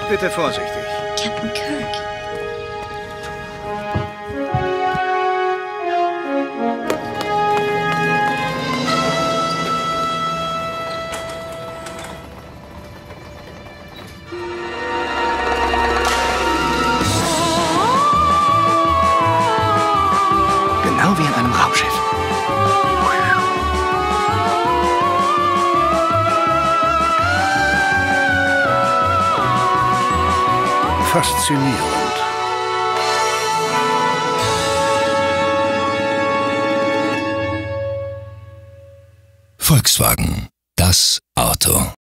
bitte vorsichtig. Captain Kirk. Genau wie in einem Raumschiff. Faszinierend. Volkswagen, das Auto.